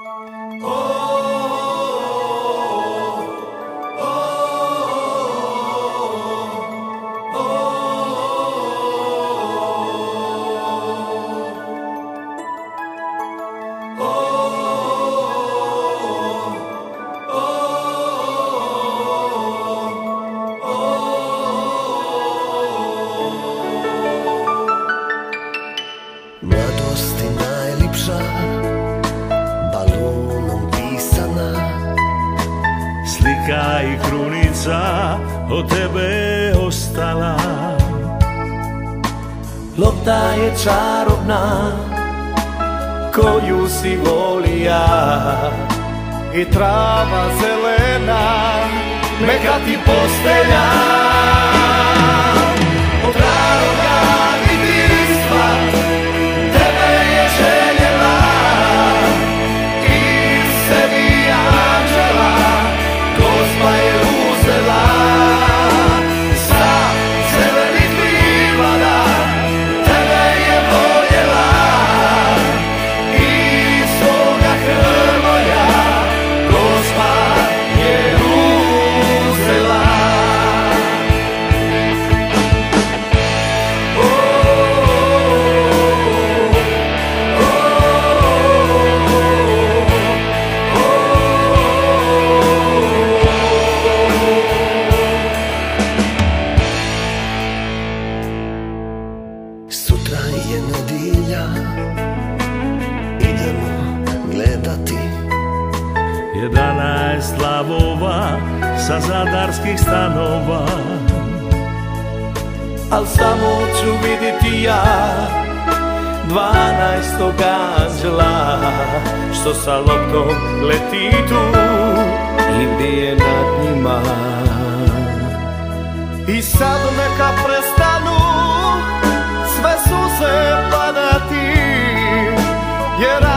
Mladost ti najlipša, balunom pisana, slika i krunica od tebe ostala. lopta je čarobna koju si volija, i trava zelena, neka ti postelja. od raroga i dirstva tebe je željela, i sebi anđela Gospa je uzela. Sa zelenih livada tebe je voljela, i svoga Hrvoja Gospa je uzela. Sutra je nedjelja, idemo gledati 11 lavova sa zadarskih stanova, al samo ću vidjeti ja 12. anđela što sa loptom leti tu i bdije nad njima. I sad neka prestanu sve suze padati, jer